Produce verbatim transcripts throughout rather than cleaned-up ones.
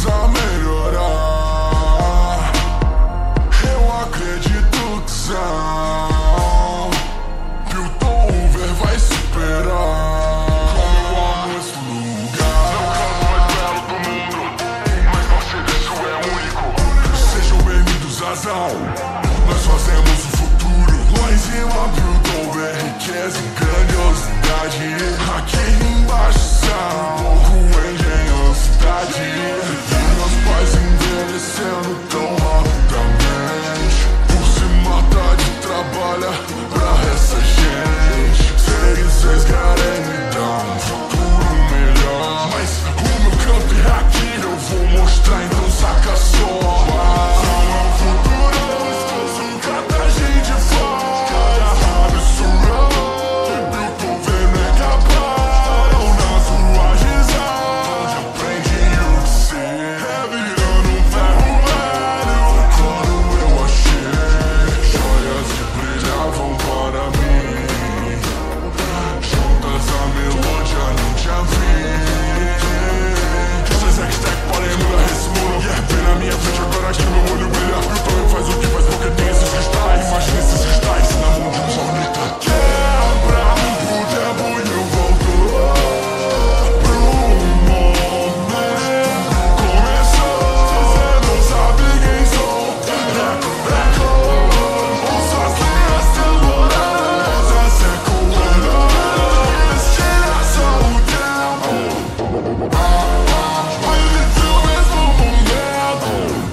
precisa melhorar. Eu acredito que são Piltover vai superar. Como eu amo esse lugar. Não canto mais belo do mundo, mas nosso serviço é único. Sejam bem-vindos à Zão, nós fazemos o futuro. Lá em cima Piltover, riqueza e grandiosidade. Aqui embaixo são pouco engenhosidade. E meus pais envelhecendo tão rapidamente. Por se matar de trabalho pra essa gente. Sei que vocês querem me dar um futuro melhor, mas o meu canto é aqui, eu vou mostrar, então saca só. Não é um futuro, esqueço um cata gente fora. Absurdo, Piltover não é capaz. Ou nas ruas de Zão, aprendi o que ser. É virando um ferro velho. Quando eu achei joias que brilhavam para mim, juntas a melódia não tinha fim. Essas hashtag podem mudar esse mundo. E é bem na minha frente agora que meu olho brilha. Piltover faz o que faz porque tem esses cristais. Imagina esses cristais na mão de um jornalista. Quebra o tempo e eu volto pro momento. Começou, você não sabe quem sou. Ekko, ouço as linhas temporais. Ekko, estira só o tempo. Vive teu mesmo momento.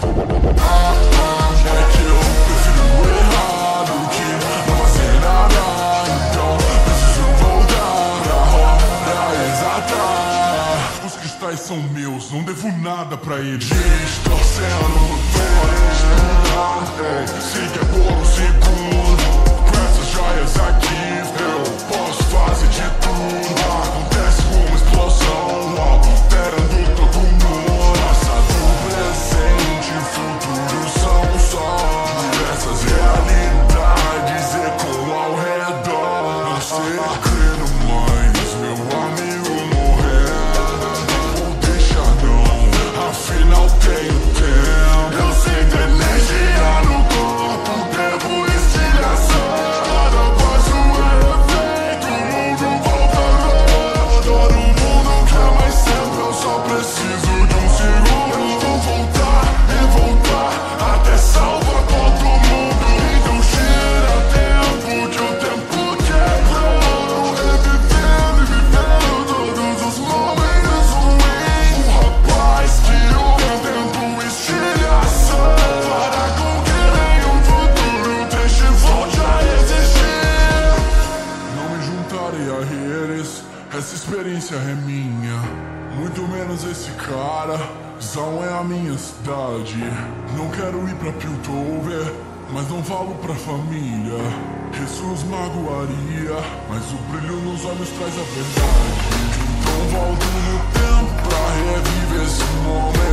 É que eu prefiro o errado que não fazer nada. Então preciso voltar pra roda exata. Os cristais são meus, não devo nada pra eles. Distorcendo no tempo. Se quer por um segundo, com essas joias aqui eu posso fazer de tudo. Acontece uma explosão, alterando todo mundo. Passado, presente e futuro são só diversas realidades ecoam ao redor. Não sei crendo mais, meu amigo morrendo. Não vou deixar não, afinal tenho tempo. Eu sinto energia no corpo, devo estilhação. Após o efeito, o mundo volta. Todo mundo quer mais tempo, eu só preciso de um segundo. Vou voltar e voltar até salvar todo mundo. Então tira tempo que o tempo quebrou. Revivendo e vivendo todos os momentos ruins. Um rapaz que usa tempo estilhação para conquerer um futuro. Deixe e volte a existir. Não me juntarei a eles, essa experiência é minha. Muito menos esse cara, Zão é a minha cidade. Não quero ir pra Piltover, mas não falo pra família. Isso nos magoaria, mas o brilho nos olhos traz a verdade. Então volto no tempo pra reviver esse momento.